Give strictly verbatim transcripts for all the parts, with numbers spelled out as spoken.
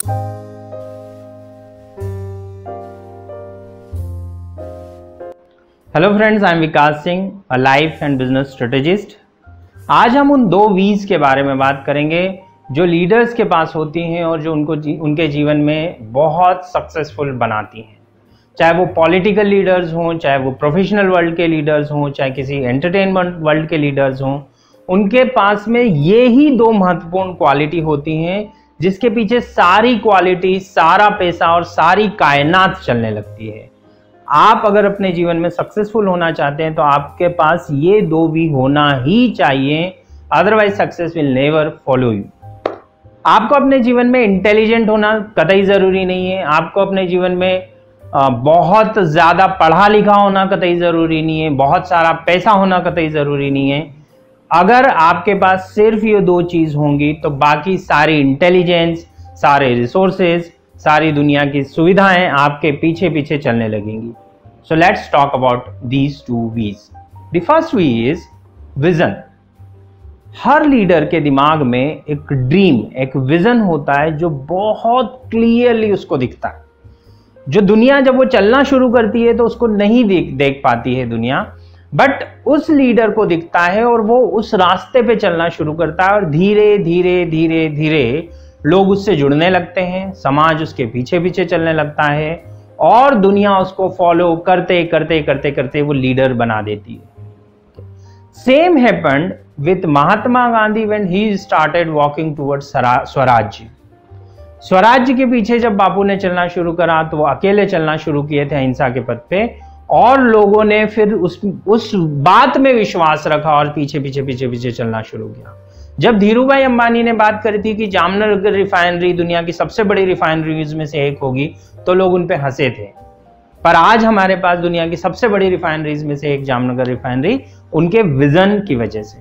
Hello friends, I am Vikas Singh, a life and business strategist. आज हम उन दो वीज के बारे में बात करेंगे जो लीडर्स के पास होती हैं और जो उनको जी, उनके जीवन में बहुत सक्सेसफुल बनाती हैं। चाहे वो पॉलिटिकल लीडर्स हों, चाहे वो प्रोफेशनल वर्ल्ड के लीडर्स हों, चाहे किसी एंटरटेनमेंट वर्ल्ड के लीडर्स हों, उनके पास में ये ही दो महत्वपूर्ण क्वालिटी होती हैं जिसके पीछे सारी क्वालिटी, सारा पैसा और सारी कायनात चलने लगती है। आप अगर अपने जीवन में सक्सेसफुल होना चाहते हैं तो आपके पास ये दो भी होना ही चाहिए, otherwise success will never follow you. आपको अपने जीवन में इंटेलिजेंट होना कतई जरूरी नहीं है, आपको अपने जीवन में बहुत ज्यादा पढ़ा लिखा होना कतई जरूरी नहीं है, बहुत सारा पैसा होना कतई जरूरी नहीं है। अगर आपके पास सिर्फ ये दो चीज होंगी तो बाकी सारी इंटेलिजेंस, सारे रिसोर्सेज, सारी दुनिया की सुविधाएं आपके पीछे पीछे चलने लगेंगी। So let's talk about these two V's. The first V is vision. हर लीडर के दिमाग में एक ड्रीम, एक विजन होता है जो बहुत क्लियरली उसको दिखता है, जो दुनिया जब वो चलना शुरू करती है तो उसको नहीं देख देख पाती है दुनिया, बट उस लीडर को दिखता है और वो उस रास्ते पे चलना शुरू करता है और धीरे धीरे धीरे धीरे लोग उससे जुड़ने लगते हैं, समाज उसके पीछे पीछे चलने लगता है और दुनिया उसको फॉलो करते करते करते करते वो लीडर बना देती है। Same happened with Mahatma Gandhi when he started walking towards Swarajya. Swarajya के पीछे जब बापू ने चलना शुरू करा तो वो अकेले चलना शुरू किए थे अहिंसा के पथ पे, और लोगों ने फिर उस उस बात में विश्वास रखा और पीछे पीछे पीछे पीछे चलना शुरू किया। जब धीरूभाई अंबानी ने बात करी थी कि जामनगर रिफाइनरी दुनिया की सबसे बड़ी रिफाइनरीज में से एक होगी तो लोग उन पे हंसे थे, पर आज हमारे पास दुनिया की सबसे बड़ी रिफाइनरीज में से एक जामनगर रिफाइनरी उनके विजन की वजह से।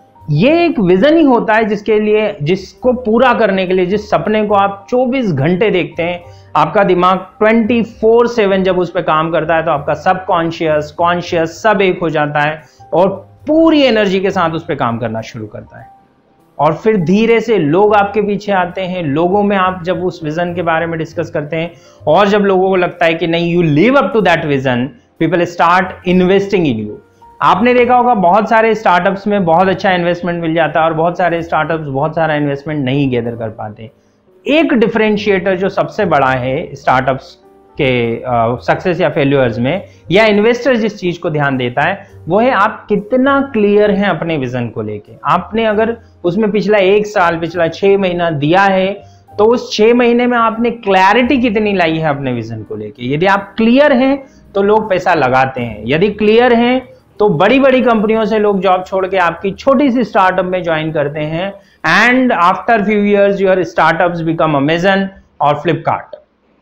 ये एक विजन ही होता है जिसके लिए, जिसको पूरा करने के लिए, जिस सपने को आप चौबीस घंटे देखते हैं, आपका दिमाग ट्वेंटी फोर सेवन जब उस पर काम करता है तो आपका सबकॉन्शियस, कॉन्शियस सब एक हो जाता है और पूरी एनर्जी के साथ उस पर काम करना शुरू करता है। और फिर धीरे से लोग आपके पीछे आते हैं। लोगों में आप जब उस विजन के बारे में डिस्कस करते हैं और जब लोगों को लगता है कि नहीं, you live up to that vision, people start investing in you. आपने देखा होगा बहुत सारे स्टार्टअप्स में बहुत अच्छा इन्वेस्टमेंट मिल जाता है और बहुत सारे स्टार्टअप्स बहुत सारा इन्वेस्टमेंट नहीं गैदर कर पाते। एक डिफरेंशिएटर जो सबसे बड़ा है स्टार्टअप्स के सक्सेस uh, या फेल्यूअर्स में, या इन्वेस्टर जिस चीज को ध्यान देता है, वो है आप कितना क्लियर हैं अपने विजन को लेके। आपने अगर उसमें पिछला एक साल, पिछला छह महीना दिया है तो उस छह महीने में आपने क्लैरिटी कितनी लाई है अपने विजन को लेके। यदि आप क्लियर हैं तो लोग पैसा लगाते हैं, यदि क्लियर हैं तो बड़ी बड़ी कंपनियों से लोग जॉब छोड़ के आपकी छोटी सी स्टार्टअप में ज्वाइन करते हैं, and after few years your startups become Amazon और Flipkart.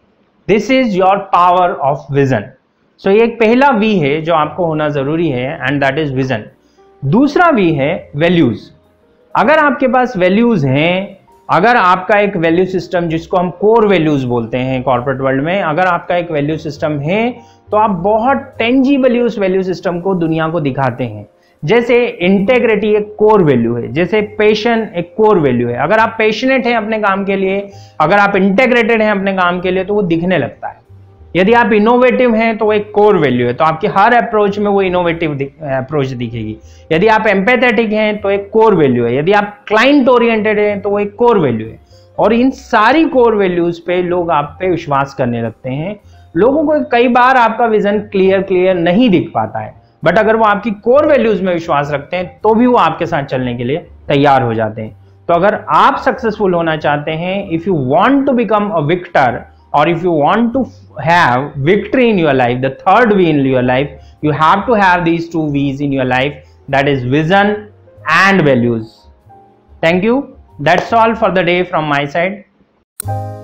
This is your power of vision. So ये एक पहला वी है जो आपको होना जरूरी है, एंड दैट इज विजन। दूसरा वी है वैल्यूज। अगर आपके पास वैल्यूज हैं, अगर आपका एक वैल्यू सिस्टम, जिसको हम कोर वैल्यूज बोलते हैं कॉर्पोरेट वर्ल्ड में, अगर आपका एक वैल्यू सिस्टम है तो आप बहुत टेंजिबली उस वैल्यू सिस्टम को दुनिया को दिखाते हैं। जैसे इंटेग्रिटी एक कोर वैल्यू है, जैसे पैशन एक कोर वैल्यू है। अगर आप पैशनेट हैं अपने काम के लिए, अगर आप इंटेग्रेटेड हैं अपने काम के लिए, तो वो दिखने लगता है। यदि आप इनोवेटिव हैं तो वो एक कोर वैल्यू है, तो आपकी हर अप्रोच में वो इनोवेटिव अप्रोच दिखेगी। यदि आप एम्पैथेटिक हैं तो एक कोर वैल्यू है, यदि आप क्लाइंट ओरिएंटेड हैं तो वो एक कोर वैल्यू है। और इन सारी कोर वैल्यूज पे लोग आप पे विश्वास करने लगते हैं। लोगों को कई बार आपका विजन क्लियर क्लियर नहीं दिख पाता है, बट अगर वो आपकी कोर वैल्यूज में विश्वास रखते हैं तो भी वो आपके साथ चलने के लिए तैयार हो जाते हैं। तो अगर आप सक्सेसफुल होना चाहते हैं, if you want to become a victor, or if you want to have victory in your life, the third V in your life, you have to have these two V's in your life, that is vision and values. Thank you. That's all for the day from my side.